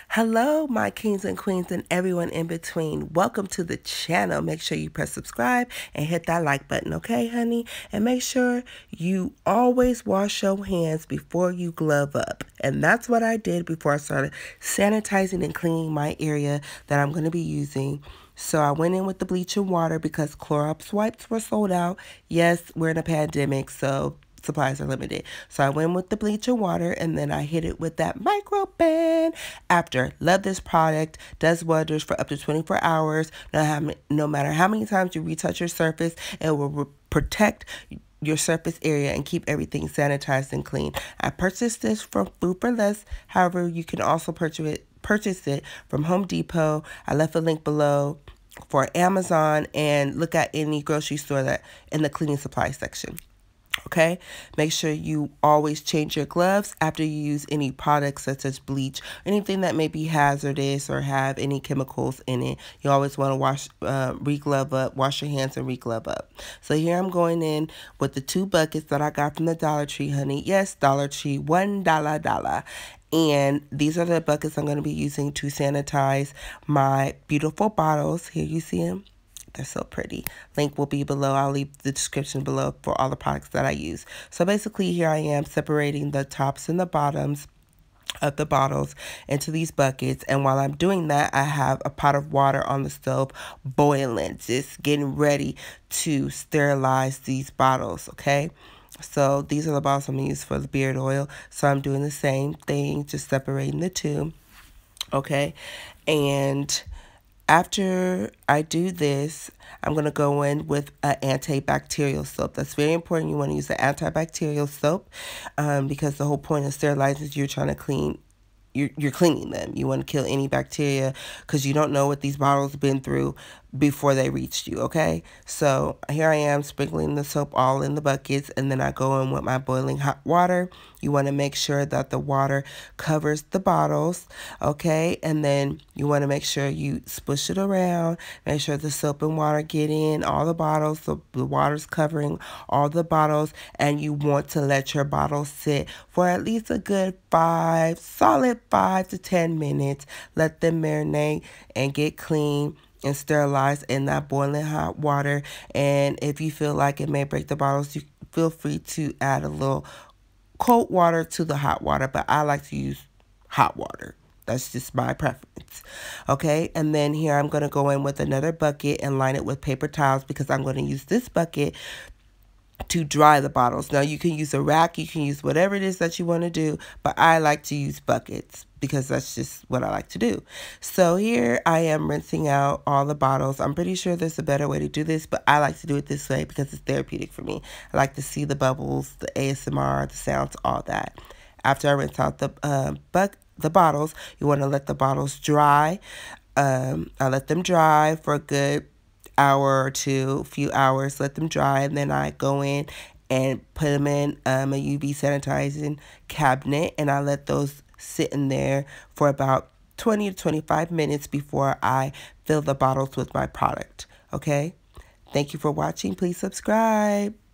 Hello, my kings and queens and everyone in between. Welcome to the channel. Make sure you press subscribe and hit that like button, okay, honey? And make sure you always wash your hands before you glove up. And that's what I did before I started sanitizing and cleaning my area that I'm going to be using. So I went in with the bleach and water because Clorox wipes were sold out. Yes, we're in a pandemic, so supplies are limited. So I went with the bleach and water, and then I hit it with that Microban. After, love this product, does wonders for up to 24 hours. No matter how many times you retouch your surface, it will protect your surface area and keep everything sanitized and clean. I purchased this from Food 4 Less. However, you can also purchase it from Home Depot. I left a link below for Amazon, and look at any grocery store that in the cleaning supply section. Okay, make sure you always change your gloves after you use any products such as bleach, anything that may be hazardous or have any chemicals in it. You always want to re-glove up, wash your hands and re-glove up. So here I'm going in with the 2 buckets that I got from the Dollar Tree, honey. Yes, Dollar Tree, $1. And these are the buckets I'm going to be using to sanitize my beautiful bottles. Here you see them. They're so pretty. Link will be below. I'll leave the description below for all the products that I use. So basically here I am separating the tops and the bottoms of the bottles into these buckets, and while I'm doing that, I have a pot of water on the stove boiling, just getting ready to sterilize these bottles. Okay, so these are the bottles I'm going to use for the beard oil, so I'm doing the same thing, just separating the two. Okay, and after I do this, I'm going to go in with an antibacterial soap. That's very important. You want to use an antibacterial soap because the whole point of sterilizing is you're trying to clean. You're cleaning them. You want to kill any bacteria because you don't know what these bottles have been through before they reached you, okay? So here I am sprinkling the soap all in the buckets, and then I go in with my boiling hot water. You want to make sure that the water covers the bottles, okay? And then you want to make sure you spush it around, make sure the soap and water get in all the bottles, so the water's covering all the bottles, and you want to let your bottles sit for at least a good solid 5 to 10 minutes. Let them marinate and get clean and sterilized in that boiling hot water. And if you feel like it may break the bottles, you feel free to add a little cold water to the hot water, but I like to use hot water. That's just my preference. Okay, and then here I'm going to go in with another bucket and line it with paper towels because I'm going to use this bucket to dry the bottles. Now you can use a rack, you can use whatever it is that you want to do, but I like to use buckets because that's just what I like to do. So here I am rinsing out all the bottles. I'm pretty sure there's a better way to do this, but I like to do it this way because it's therapeutic for me. I like to see the bubbles, the ASMR, the sounds, all that. After I rinse out the bottles, you want to let the bottles dry. I let them dry for a good hour or two, few hours, let them dry, and then I go in and put them in a UV sanitizing cabinet, and I let those sit in there for about 20 to 25 minutes before I fill the bottles with my product. Okay? Thank you for watching. Please subscribe.